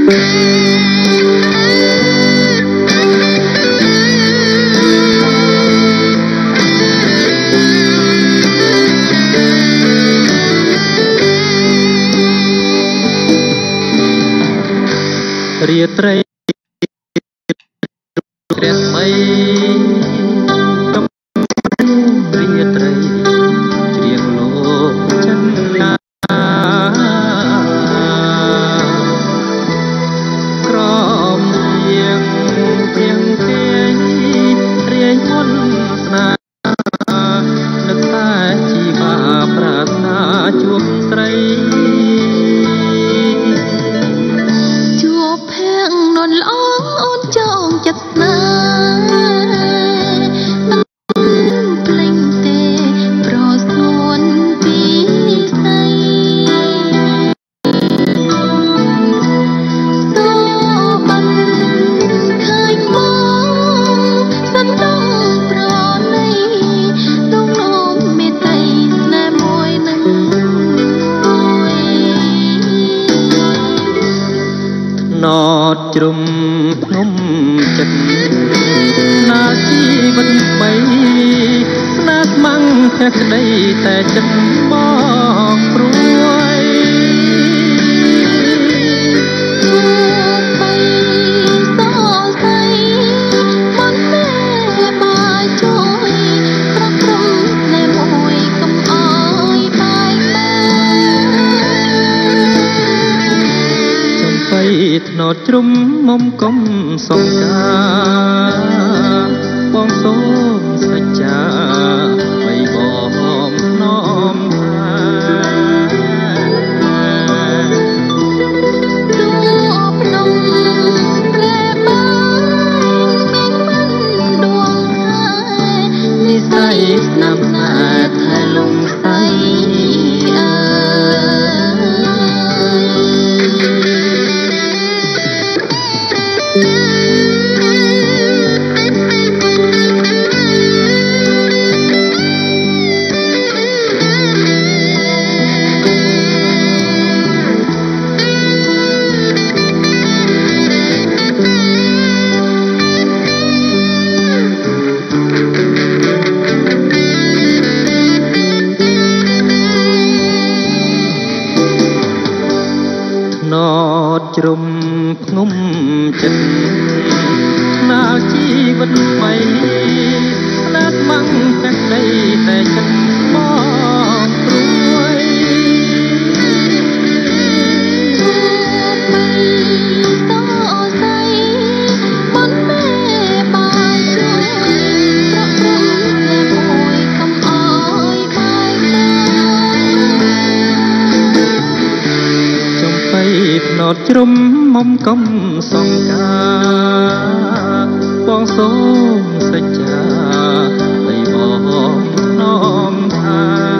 រាត្រីព្រះស្មីកំរាត្រីច្រៀងលោកចន្ទនាក្រមទៀងទៀងទៀងរៀងមុនស្នានឹកតែជីវាប្រាថ្នាជួបស្រីល្អអូនចងចិត្តស្នេហ៍មិនភ្លេចទេប្រស្នួនពីស្អីសូបានឃើញមកសន្ទុំប្រណីដងនោមមេត្រីស្នេហ៍មួយនឹងមួយណតជ្រុំភ្នំចិត្តណាជីវិតបីស្នាស្មាំងភក្តីតែចិត្តបងព្រួយបីសោស័យមិនទេបាយជួយប្រព្រឹត្តតែមួយកុំអើយបាយចំបៃថ្នោតជ្រុំមុំកុំសង្ការបងសូមសច្ចាបីបងនោមថាទូភ្នំព្រះបាយមានមិនដួងខែនិស័យស្នាមស្នេហ៍ថែលំស្អីជ្រុំភ្នំចិត្តណាជីវិតថ្មីស្នាស្មាំងតែក្តីតែចិត្តបងព្រួយសោស័យមិនទេបាយជួយប្រព្រឹត្តតែមួយកុំអើយបាយចំបៃភ្នោតជ្រុំមុំកុំសង្ការបងសូមសច្ចាបីបងនោមថា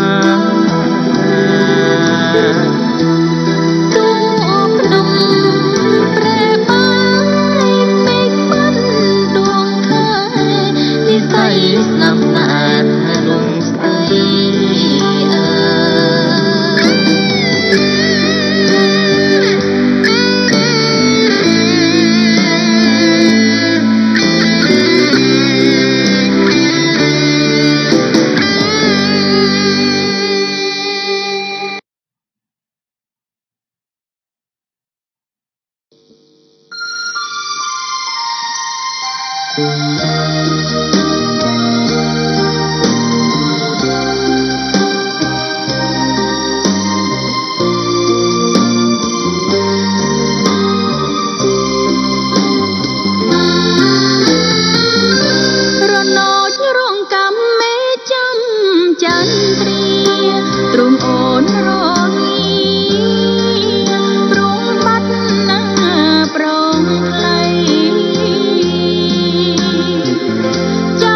ទូភ្នំព្រះបាយពេកមិនដួងខែនិស័យស្នាមស្នេហ៍ថែលំស្អីច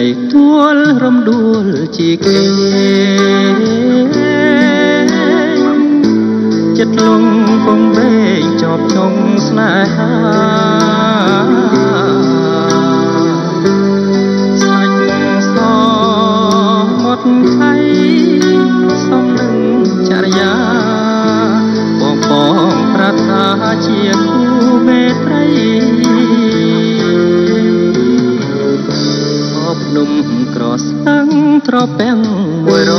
ទួលរំដួលជាគេចិត្តលងពងវែងជាប់ចុងស្នេហាសាច់សមុតខៃសំនឹងចរិយាបងប្រាថ្នាជាគូមេត្រីអបនំក្រស្តាំងត្រពាំងមួយរ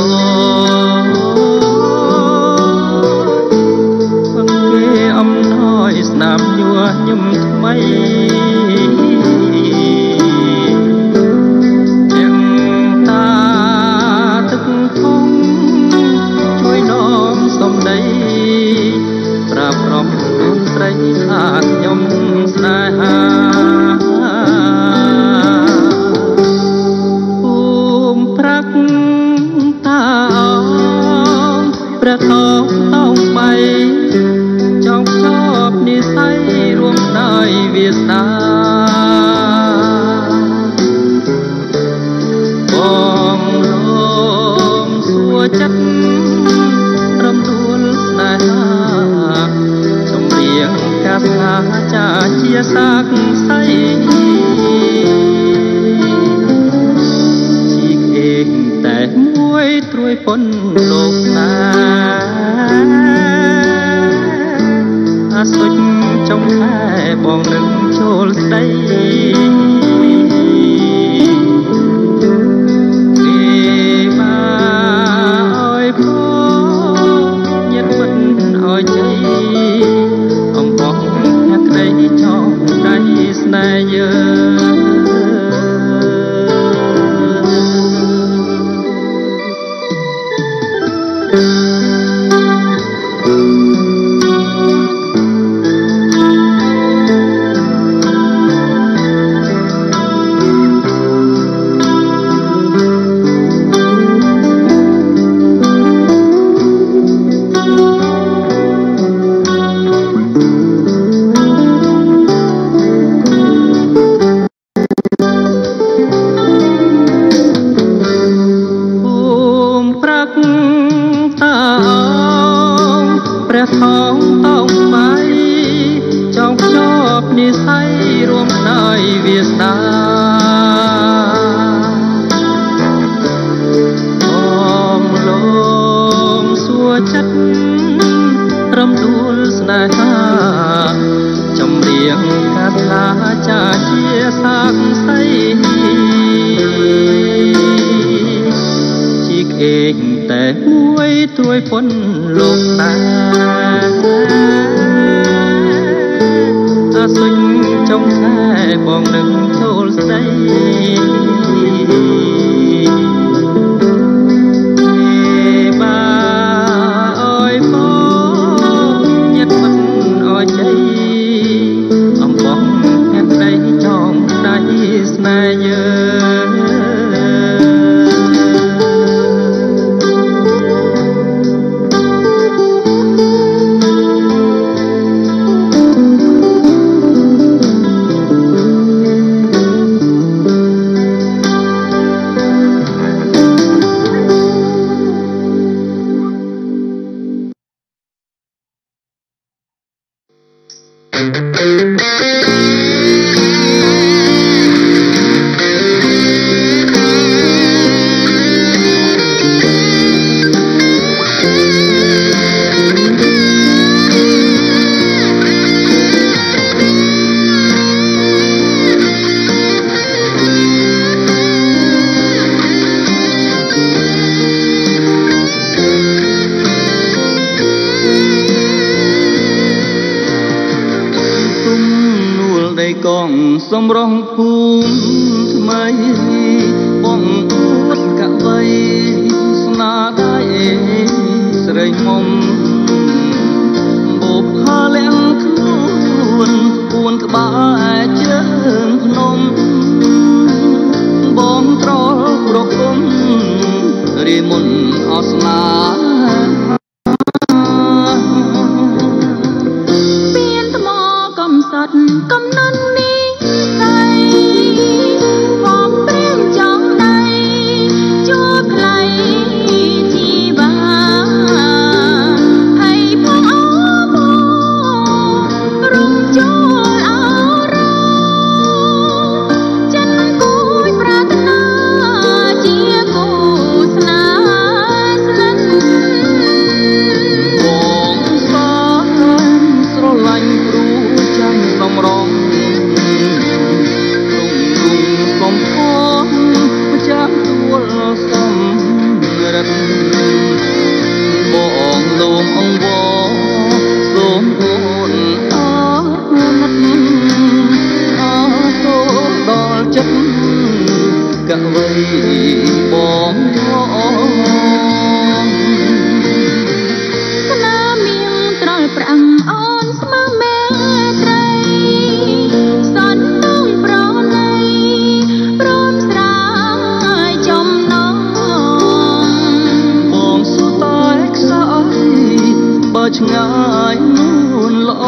អំណោយស្នាមញួរញឹមថ្មីទាំងតាទឹកធំជួយនាំសំដីប្រាប់រំដូនស្រីថាខ្ញុំស្នេហាភូមិប្រាក់តាព្រះខោតោងបីចង់ភ្ជាប់និស័យរួមដោយវាសនាបងរំសួរចិត្តរំដួលស្នេហាចម្រៀងកាស្ថាចាជាសាកសីជីកអេងតែមួយត្រួយប៉ុនលោកណាអាសុចចុងខែបងនឹងចូលស្ដីគេមកអើយផងញាតមិនអើយជ័យអំបងអ្នកក្ដីចង់ដៃស្នេហ៍យើងព្រះថោងតោងបីចង់ភ្ជាប់និស័យរួមដោយវាសនាបងលងសួរចិត្តរំដួលស្នេហាចម្រៀងកាថាចាជាសាកសីជីកអេងតែមួយត្រួយប៉ុនលោកតាអាសុញចុងខែបងនឹងចូលស្ដីបាអើយបងញាតមិនអើយជ័យអំបងអ្នកក្ដីចង់ដៃស្នេហ៍យើងសំរងភូមិថ្មីបងអួតកវីស្នាដៃស្រីមុំបុផាលាំងខ្លួនពួនក្បាលជើងភ្នំបងត្រប្រគុំរីមុនអស្នាពៀនថ្មកំសត់កំណត់នេះស្អីកវីបងស្នាមៀងត្រល់ប្រាំងអូនស្មើមេត្រីសន្នងប្រណីព្រមស្រាយចំណងបងសួរតែខ្សែបើឆ្ងាយនួនល្អ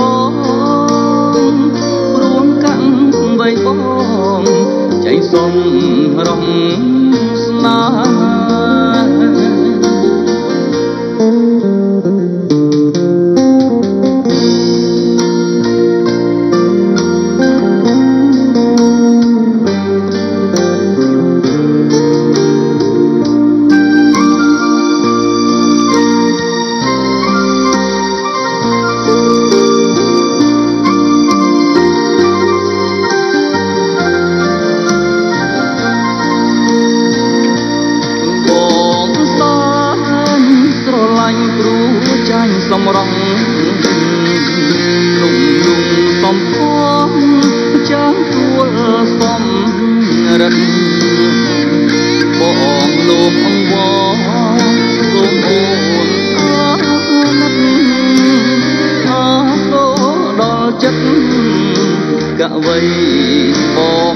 រួមកាំងវៃបងចៃសំរំស្នាសម្រងលំលំសំភងចាំទួលសំរិទ្ធបងលោកអង្វរសូមអូនអណិតអសូដល់ចិត្តកវីបង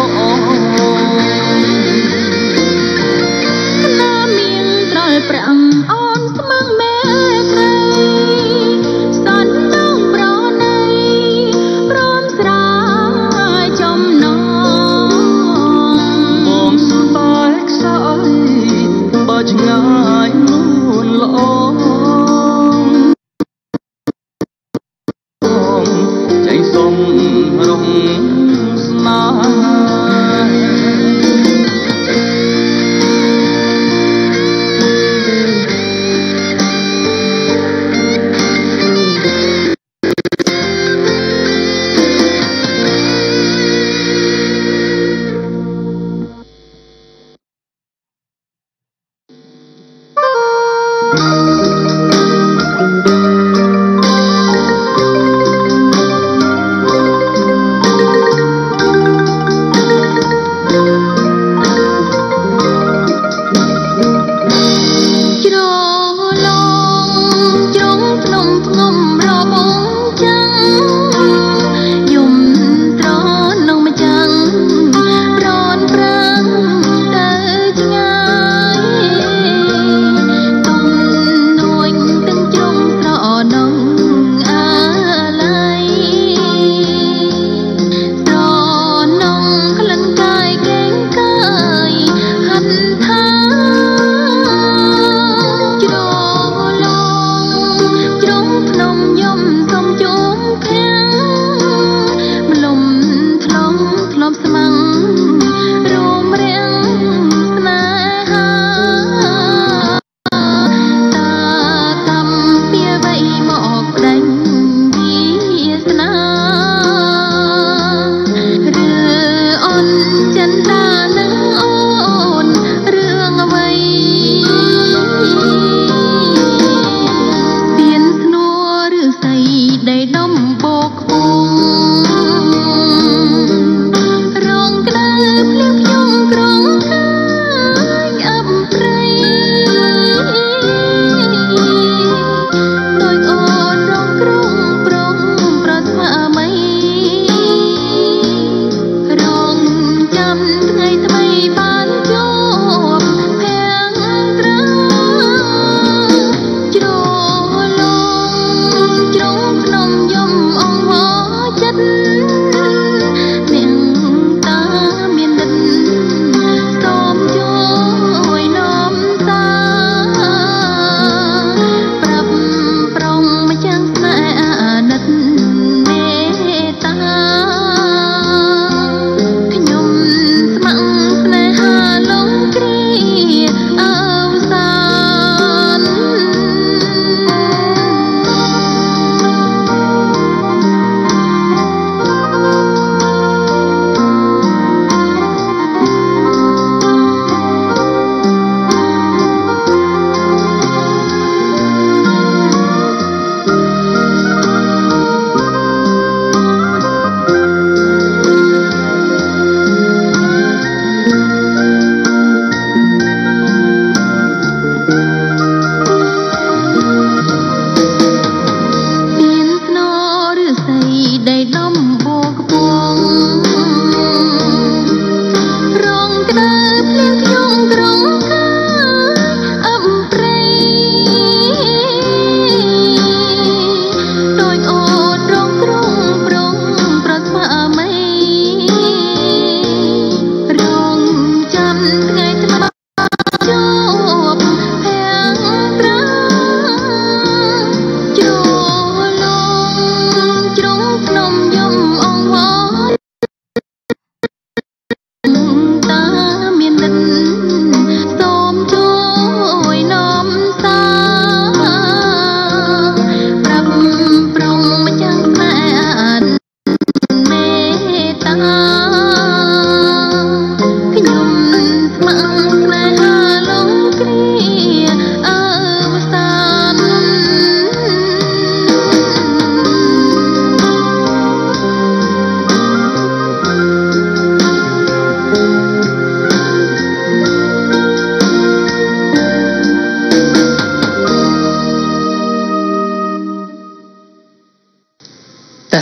ស្នាមៀងត្រល់ប្រាំងអូនស្មឹងមេត្រីសន្នងប្រណីព្រមស្រាយចំណងបងសួរតែខ្សែបើឆ្ងាយនួនល្អចៃសំរំស្នា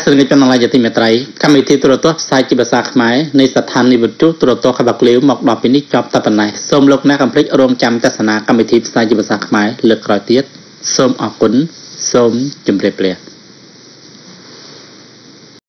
ស្រីចំណាំឡាយទីមេត្រីកម្មវិធីទូរទស្សន៍ផ្សាយជាភាសាខ្មែរនៃស្ថានីយ៍វិទ្យុទូរទស្សន៍ខេត្តបាក់លាវមកដល់ពេលនេះចប់តែប៉ុណ្ណេះសូមលោកអ្នកកុំភ្លេចរងចាំទស្សនាកម្មវិធីផ្សាយជាភាសាខ្មែរលើកក្រោយទៀតសូមអរគុណសូមជម្រាបលា